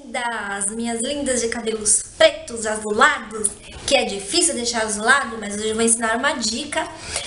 lindas! Minhas lindas de cabelos pretos, azulados, que é difícil deixar azulado, mas hoje eu vou ensinar uma dica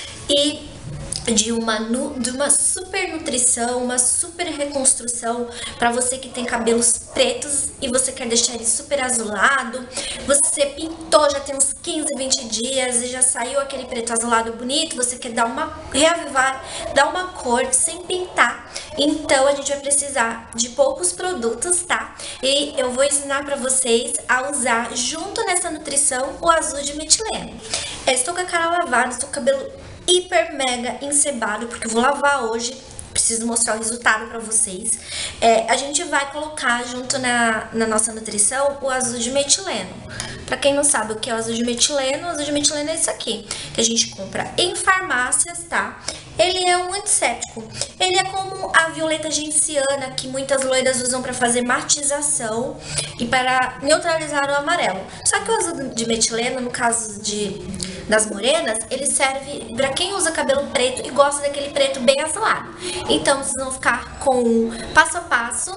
de uma super nutrição, uma super reconstrução para você que tem cabelos pretos e você quer deixar ele super azulado. Você pintou já tem uns 15, 20 dias e já saiu aquele preto azulado bonito, você quer reavivar, dar uma cor sem pintar. Então a gente vai precisar de poucos produtos, tá? E eu vou ensinar para vocês a usar junto nessa nutrição o azul de metileno. Eu estou com a cara lavada, estou com o cabelo hiper mega encebado, porque eu vou lavar hoje, preciso mostrar o resultado pra vocês. A gente vai colocar junto na nossa nutrição o azul de metileno. Pra quem não sabe o que é o azul de metileno é isso aqui, que a gente compra em farmácias, tá? Ele é um antisséptico. Ele é como a violeta genciana, que muitas loiras usam para fazer matização e para neutralizar o amarelo. Só que o azul de metileno, no caso das morenas, ele serve para quem usa cabelo preto e gosta daquele preto bem azulado. Então, vocês vão ficar com passo a passo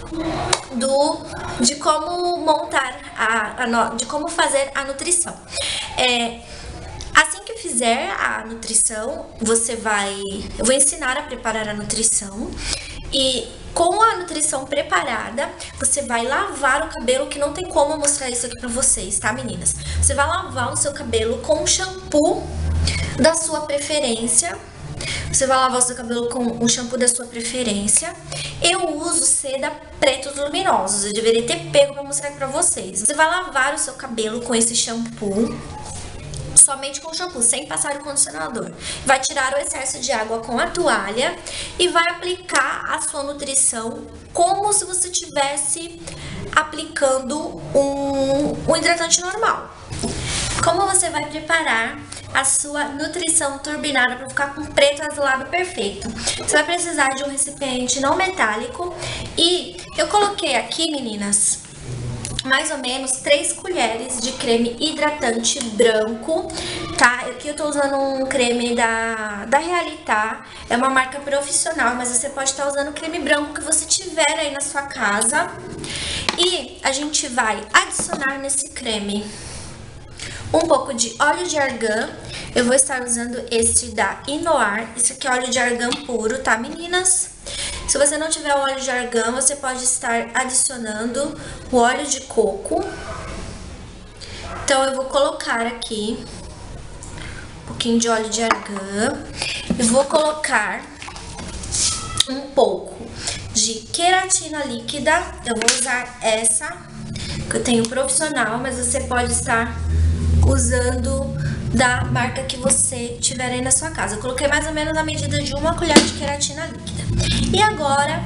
de como montar, de como fazer a nutrição. Assim que fizer a nutrição, eu vou ensinar a preparar a nutrição. E com a nutrição preparada, você vai lavar o cabelo, que não tem como eu mostrar isso aqui pra vocês, tá, meninas? Você vai lavar o seu cabelo com um shampoo da sua preferência. Você vai lavar o seu cabelo com um shampoo da sua preferência. Eu uso seda pretos luminosos, eu deveria ter pego pra mostrar aqui pra vocês. Você vai lavar o seu cabelo com esse shampoo, somente com o shampoo, sem passar o condicionador. Vai tirar o excesso de água com a toalha e vai aplicar a sua nutrição como se você estivesse aplicando um hidratante normal. Como você vai preparar a sua nutrição turbinada para ficar com preto azulado perfeito? Você vai precisar de um recipiente não metálico e eu coloquei aqui, meninas, mais ou menos 3 colheres de creme hidratante branco, tá? Aqui eu tô usando um creme da Realitar, é uma marca profissional, mas você pode estar usando o creme branco que você tiver aí na sua casa. E a gente vai adicionar nesse creme um pouco de óleo de argan. Eu vou estar usando esse da Inoar, esse aqui é óleo de argan puro, tá, meninas? Se você não tiver o óleo de argan, você pode estar adicionando o óleo de coco. Então, eu vou colocar aqui um pouquinho de óleo de argan. E vou colocar um pouco de queratina líquida. Eu vou usar essa, que eu tenho profissional, mas você pode estar usando da marca que você tiver aí na sua casa. Eu coloquei mais ou menos a medida de 1 colher de queratina líquida. E agora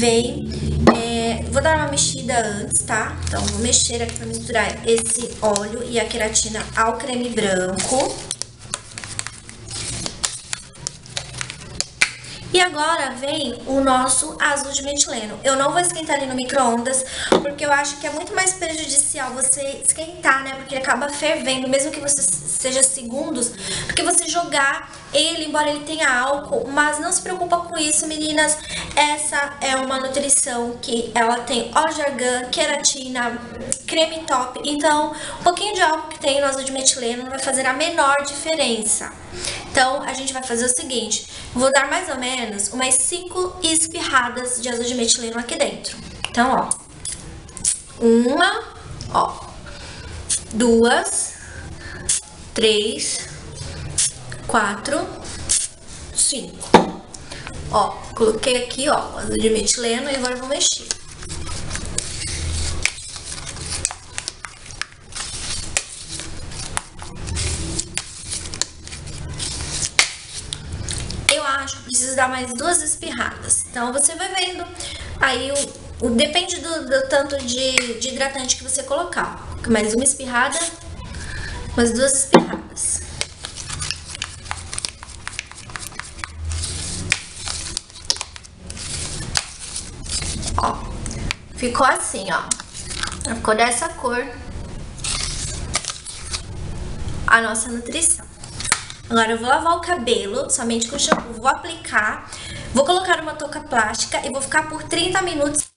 vou dar uma mexida antes, tá? Então, vou mexer aqui pra misturar esse óleo e a queratina ao creme branco. E agora vem o nosso azul de metileno. Eu não vou esquentar ele no micro-ondas, porque eu acho que é muito mais prejudicial você esquentar, né? Porque ele acaba fervendo, mesmo que você seja segundos, porque você jogar ele, embora ele tenha álcool. Mas não se preocupa com isso, meninas. Essa é uma nutrição que ela tem óleo de argan, queratina, creme top. Então, um pouquinho de álcool que tem no azul de metileno não vai fazer a menor diferença. Então, a gente vai fazer o seguinte, vou dar mais ou menos umas 5 espirradas de azul de metileno aqui dentro. Então, ó, 2, 3, 4, 5. Ó, coloquei aqui, ó, o azul de metileno e agora eu vou mexer. Preciso dar mais 2 espirradas. Então, você vai vendo. Aí, depende do tanto de hidratante que você colocar. Mais uma espirrada, mais 2 espirradas. Ó, ficou assim, ó. Ficou dessa cor a nossa nutrição. Agora eu vou lavar o cabelo somente com shampoo, vou aplicar, vou colocar uma touca plástica e vou ficar por 30 minutos